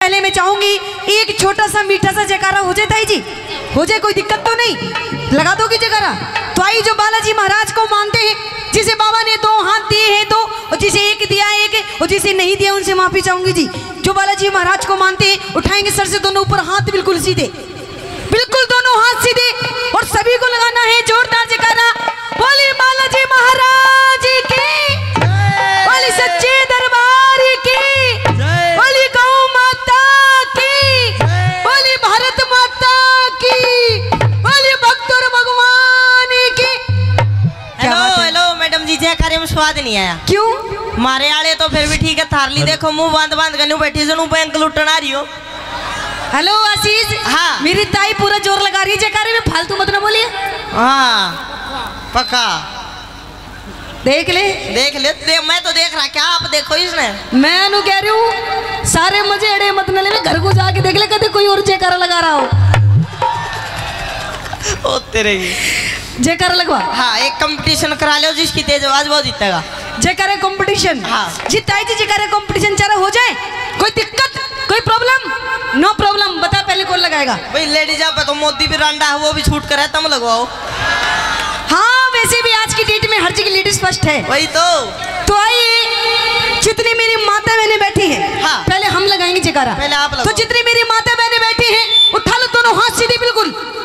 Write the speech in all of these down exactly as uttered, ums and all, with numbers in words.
पहले मैं चाहूंगी एक छोटा सा मीठा सा जयकारा हो जाए ताई जी, हो जाए, कोई दिक्कत तो नहीं, लगा दोगी जयकारा? तो आई जो बालाजी महाराज को मानते हैं, जिसे बाबा ने दो हाथ दिए हैं दो, और जिसे एक दिया एक, और जिसे नहीं दिया उनसे माफी चाहूंगी जी। जो बालाजी महाराज को मानते हैं उठाएंगे सर से दोनों ऊपर हाथ, बिल्कुल सीधे, बिल्कुल दोनों हाथ सीधे, और सभी को लगाना है जोरदार जयकारा। बोली बालाजी महाराज की, बोली सच्चे दरबार की, बोली गौ माता की, बोली भारत माता की, बोली भक्त और भगवान की। हेलो हेलो मैडम जी, जयकारे में स्वाद नहीं आया। क्यों? मारे आले तो फिर भी ठीक है, थारली देखो मुंह बांध बांध कर बैठी जनू बैंक लुटन आ रही हो। हेलो आशीष, हाँ मेरी ताई पूरा जोर लगा रही है जयकारे में, फालतू मत ना बोलिए। हाँ पक्का, देख ले देख ले दे, मैं तो देख रहा, क्या आप देखो इसने। मैं अनु कह रही हूँ सारे मजे अड़े मत न ले, घर को जाके देख ले कभी कोई और जयकारा लगा रहा हो। ओ तेरे जयकारा लगवा। हाँ एक कंपटीशन करा लो, जिसकी तेज आवाज वो जीतेगा। जयकारा कंपटीशन? हाँ जी ताई जी, जयकारा कंपटीशन चारा हो जाए, कोई दिक्कत कोई प्रॉब्लम? No problem. बता पहले कौन लगाएगा? भाई लेडीज आप तो मोदी भी रांडा है, वो भी छूट कर है, तुम लगवाओ। हाँ वैसे भी आज की डेट में हर जगह लेडीज फर्स्ट है। वही तो। तो आइए, जितनी मेरी माता बहने बैठी हैं, हाँ पहले हम लगाएंगे जयकारा। पहले आप लगाओ। तो जितनी मेरी माता बहने बैठी हैं उठा लो दोनों हाथ सीधे, बिल्कुल।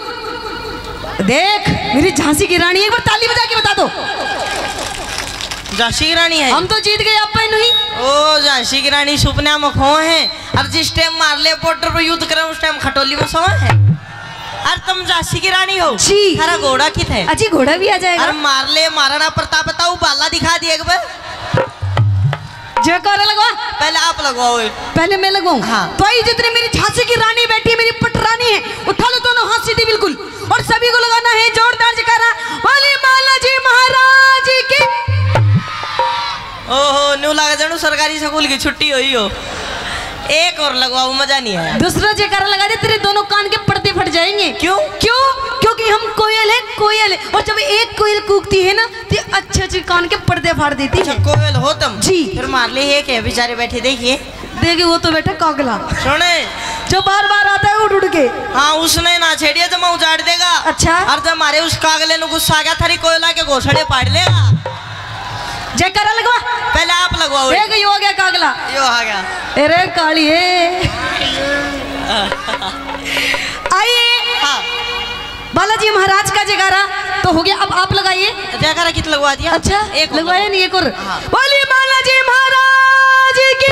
देख मेरी झांसी की रानी, एक बार ताली बजा के बता दो। झांसी की रानी है? हम तो जीत गए, आप पे नहीं। ओ झांसी की रानी सुपना में खो है, और जिस टाइम मार ले बॉर्डर पर युद्ध करे उस टाइम खटोली में सोए है। अरे तुम झांसी की रानी हो जी। थारा घोड़ा कित है? अजी घोड़ा भी आ जाएगा। अरे मार ले, महाराणा प्रताप बताओ, बाला दिखा दिए एक बार। जयकारा लगवा। पहले आप लगवाओ। पहले मैं लगवाऊं? हाँ। तो आई जितने मेरी झांसी की रानी बैठी है, मेरी पटरानी है, उठा लो दोनों हाथ सीधे बिल्कुल, और सभी को लगाना है जोरदार जयकारा। बोली बालाजी महाराज की। ओहो न्यू लगा जानू सरकारी स्कूल की छुट्टी हुई हो। एक और लगवाओ, मजा नहीं आया। दूसरा जयकारा लगा दे, तेरे दोनों कान के पर्दे फट जाएंगे। क्यों? क्यों? क्योंकि हम कोयल है, कोयल है, और जब एक कोयल कूकती है ना तो अच्छे अच्छे कान के पर्दे फाड़ देती है। कोयल हो तुम? जी। फिर मार ले, एक है बेचारे बैठे, देखिए देखिए वो तो बैठा कागला, सुने जो बार बार आता है उड़ उड़ के। हाँ उसने ना छेड़िया तो मैं उजाड़ देगा। अच्छा। और जब हमारे उस कागले ने गुस्सा आ गया, थारी कोयला के घोसड़े पाड़ लेगा। जयकारा लगवा। पहले आप लगवाओ। एक यो हो गया कागला, यो आ गया। अरे कालिए आइए। हाँ बालाजी महाराज का जयकारा तो हो गया, अब आप लगाइए। जयकारा कित लगवा दिया? अच्छा एक लगवाया नहीं, एक और। हाँ। बोलिए बालाजी महाराज की।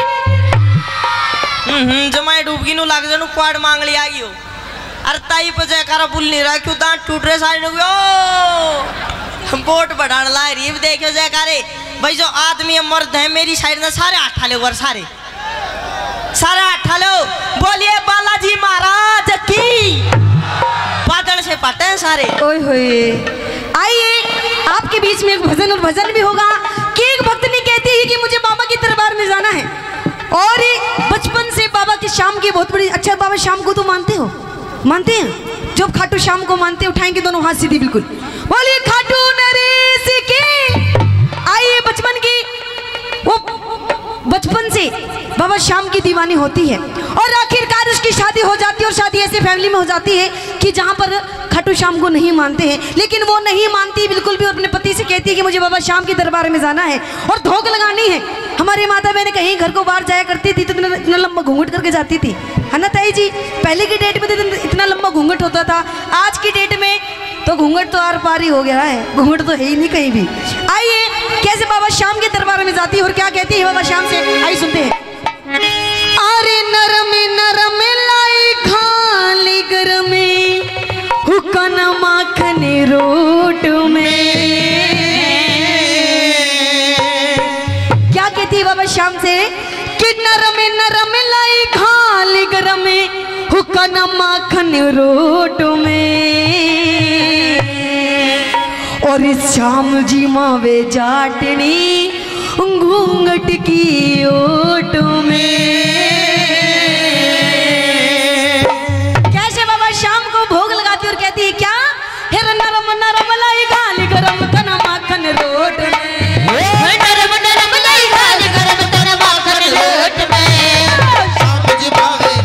हम्म जमाए डूबगी नु लाग जानू क्वाड मांग लिया आ गयो। अरे ताई पे जयकारा बोल नहीं रहा, क्यों दांत टूट रहे सारे नु? बोट बढ़ाने ला रही है, देखो जयकारे। भाई जो आदमी मर्द है मेरी साइड में सारे आठा लो, सारे सारे आठा लो। बोलिए बालाजी महाराज की। बादल से पटे हैं सारे। ओए होए। आइए, आपके बीच में एक भजन और भजन भी होगा कि एक भक्तनी कहती है कि मुझे बाबा के दरबार में जाना है, और बचपन से बाबा की शाम की बहुत बड़ी। अच्छा बाबा शाम को तो मानते हो? मानते हैं? जब खाटू शाम को मानते, उठाएंगे दोनों हाथ सीधी बिल्कुल। बोलिए खाटू नरेश की। आइए, बचपन की वो बचपन से बाबा शाम की दीवानी होती है, और आखिरकार उसकी शादी हो जाती है, और शादी ऐसी फैमिली में हो जाती है कि जहाँ पर खाटू शाम को नहीं मानते हैं, लेकिन वो नहीं मानती बिल्कुल भी, और अपने पति से कहती है कि मुझे बाबा शाम के दरबार में जाना है और धोख लगानी है। हमारी माता बहने कहीं घर को बाहर जाया करती थी तो इतना, इतना लंबा घूंघट करके जाती थी, है ना ताई जी? पहले की डेट में तो इतना लंबा घूंघट होता था, आज की डेट में तो घूंघट तो आर पार ही हो गया है, घूंघट तो है ही नहीं कहीं भी। आइए, कैसे बाबा शाम के दरबार में जाती है और क्या कहती है बाबा शाम से, आइए सुनते हैं। अरे नरम नरम लाई खाली गरमे हुकन माखन रोट में। क्या कहती है बाबा शाम से कि नरम नरम लाई खाली गरमे हुकन माखन रोट में, और श्याम जी मावे जाटनी घूंघट की ओट में। कैसे बाबा शाम को भोग लगाती और कहती है क्या? हेर नरम नरम लाई गाल गरम तन माखन रोट में, नरम नरम लाई गाल गरम तन माखन रोट में, शाम जी भावे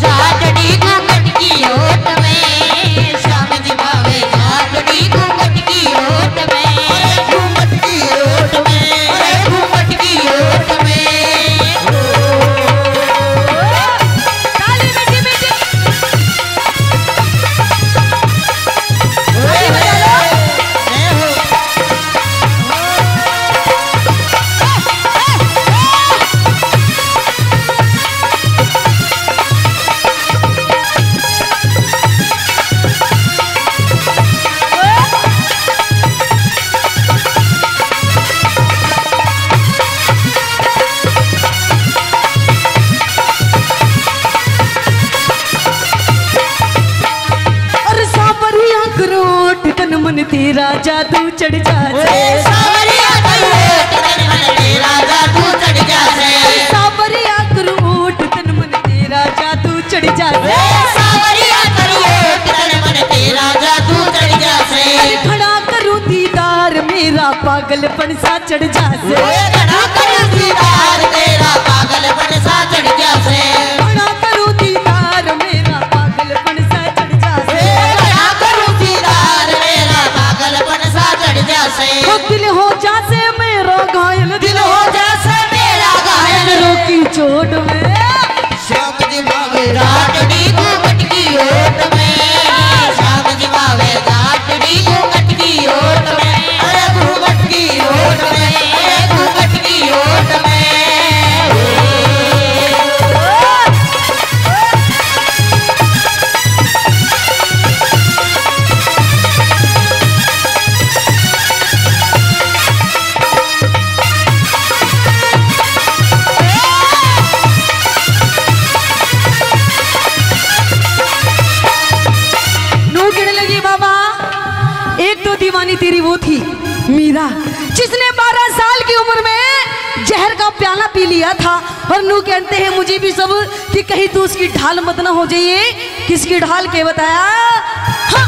मन तेरा जादू चढ़ जासे सावरिया करू ओट तन मन तेरा जादू चढ़ जासे सावरिया करू ओट तन मन तेरा जादू चढ़ जासे सावरिया करू ओट तन मन तेरा जादू चढ़ जासे खड़ा करूं दीदार मेरा पागलपन सा चढ़ जासे खड़ा करूं दीदार तेरा पागलपन सा चढ़ जासे खड़ा करूं दीदार मेरा पागलपन सा चढ़ जासे खड़ा करूं दीदार मेरा पागलपन सा चढ़ जासे ओ दिल हो जासे मेरा घायल दिल हो जासे मेरा घायल रोकी चोट में श्याम जी भावे रातड़ी घूमट की ओट में श्याम जी भावे रातड़ी घूमट की ओट में अरे घूमट की ओट में अरे घूमट की ओट में दीवानी तेरी वो थी मीरा जिसने बारह साल की उम्र में जहर का प्याला पी लिया था और नू कहते हैं मुझे भी सब कि कहीं तू उसकी ढाल मत ना हो जाइए। किसकी ढाल के बताया हाँ।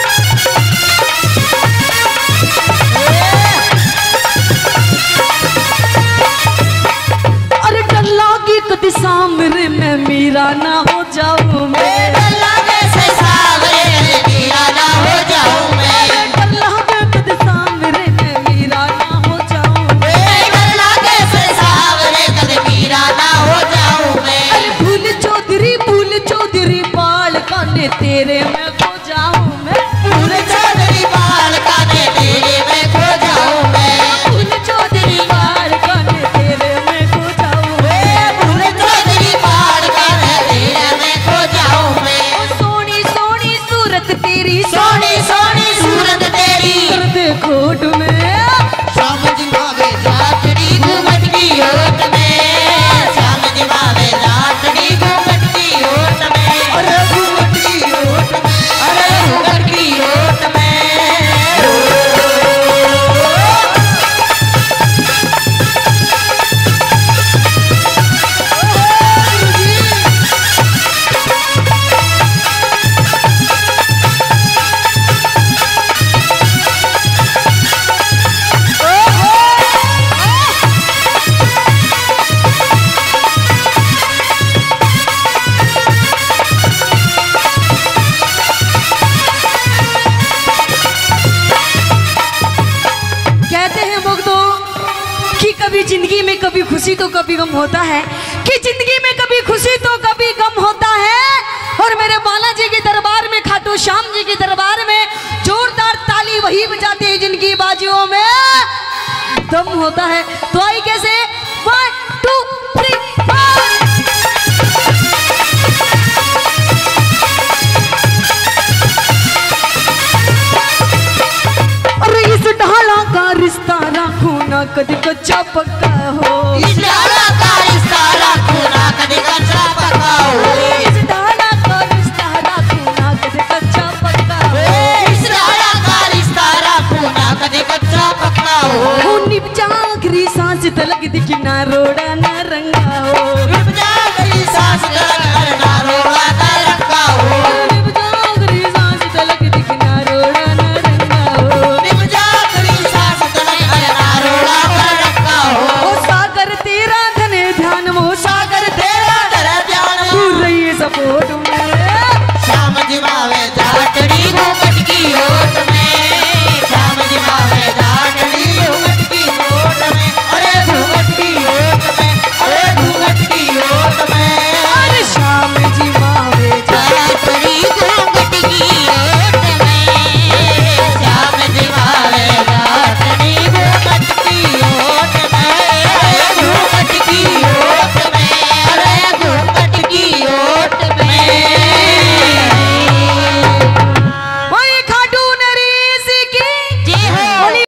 अरे डल्ला की कद सामने में मीरा ना हो जाऊं मैं डल्ला से सावरे में मीरा ना हो जाऊं मैं तेरे में खो जाऊं मैं फूल चौधरी बाल काने तेरे में खो जाऊं मैं फूल चौधरी बाल काने तेरे में खो जाऊं मैं फूल चौधरी बाल काने तेरे में खो जाऊं मैं सोनी सोनी सूरत तेरी सोनी सोनी सूरत तेरी दर्द खोट में श्याम जी भावे रातड़ी घूमट की ओट में श्याम जी भावे रातड़ी घूमट की ओट में अरे घूमट की ओट में अरे घूमट की ओट में जिंदगी में कभी खुशी तो कभी गम होता है कि जिंदगी में कभी खुशी तो कभी गम होता है। और मेरे बालाजी के दरबार में खाटू श्याम जी के दरबार में जोरदार ताली वही बजाते हैं जिनकी बाजुओं में दम होता है। तो आई कैसे वन टू थ्री अरे इस ढाला का रिश्ता राखू ना कभी कच्चा पक्का हो इस ढाला का रिश्ता राखू ना कभी कच्चा पक्का हो इस ढाला का रिश्ता राखू ना कभी कच्चा पक्का हो इस ढाला का रिश्ता राखू ना कभी कच्चा पक्का हो निपजा आखिरी सांस तलक दिखना रोड़ा